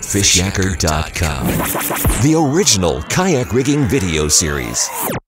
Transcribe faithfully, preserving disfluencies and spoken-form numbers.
Fishyaker dot com, the original kayak rigging video series.